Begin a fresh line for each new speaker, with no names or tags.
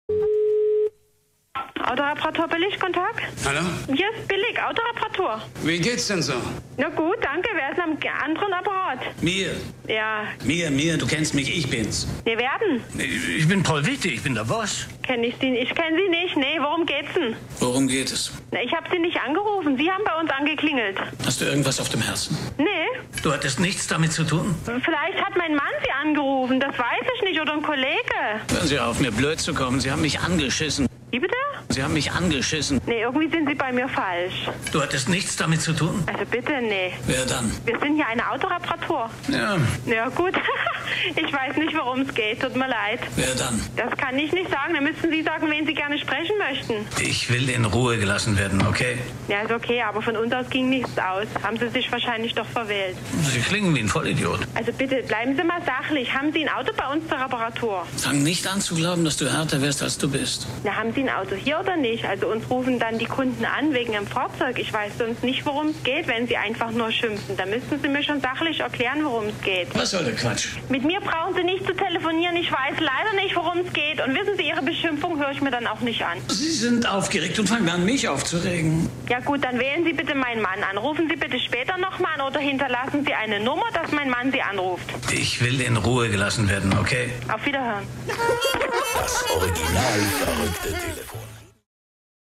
Autoreparatur Billig, guten Tag.
Hallo?
Hier ist Billig, Autoreparatur.
Wie geht's denn so?
Na gut, danke. Wer ist am anderen Apparat?
Mir.
Ja.
Mir, du kennst mich, ich bin's.
Wir werden.
Ich bin Paul Witte, ich bin der Boss.
Kenn ich Sie nicht? Ich kenne Sie nicht. Nee, worum geht's denn?
Worum geht es?
Na, ich habe Sie nicht angerufen. Sie haben bei uns angeklingelt.
Hast du irgendwas auf dem Herzen?
Nee.
Du hattest nichts damit zu tun?
Vielleicht hat mein Mann Sie angerufen. Das weiß ich nicht. Oder ein Kollege.
Hören Sie auf, mir blöd zu kommen. Sie haben mich angeschissen.
Wie bitte?
Sie haben mich angeschissen.
Nee, irgendwie sind Sie bei mir falsch.
Du hattest nichts damit zu tun?
Also bitte, nee.
Wer dann?
Wir sind hier eine Autoreparatur.
Ja.
Ja, gut. Ich weiß nicht, worum es geht. Tut mir leid.
Wer dann?
Das kann ich nicht sagen. Da müssten Sie sagen, wen Sie gerne sprechen möchten.
Ich will in Ruhe gelassen werden, okay?
Ja, ist okay, aber von uns aus ging nichts aus. Haben Sie sich wahrscheinlich doch verwählt.
Sie klingen wie ein Vollidiot.
Also bitte, bleiben Sie mal sachlich. Haben Sie ein Auto bei uns zur Reparatur?
Fang nicht an zu glauben, dass du härter wärst, als du bist.
Na, haben Sie ein Auto hier oder nicht? Also uns rufen dann die Kunden an wegen einem Fahrzeug. Ich weiß sonst nicht, worum es geht, wenn Sie einfach nur schimpfen. Da müssten Sie mir schon sachlich erklären, worum es geht.
Was soll der Quatsch?
Mit mir brauchen Sie nicht zu telefonieren. Ich weiß leider nicht, worum es geht. Und wissen Sie, Ihre Beschimpfung höre ich mir dann auch nicht an.
Sie sind aufgeregt und fangen an, mich aufzuregen.
Ja gut, dann wählen Sie bitte meinen Mann an. Rufen Sie bitte später nochmal an oder hinterlassen Sie eine Nummer, dass mein Mann Sie anruft.
Ich will in Ruhe gelassen werden, okay?
Auf Wiederhören.
Das Original verrückte Telefon.